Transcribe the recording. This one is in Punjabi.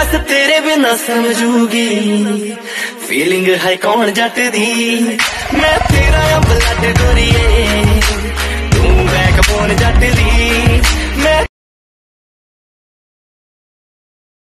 दस तेरे बिना समझूगी फीलिंग है कौन जट दी मैं तेरा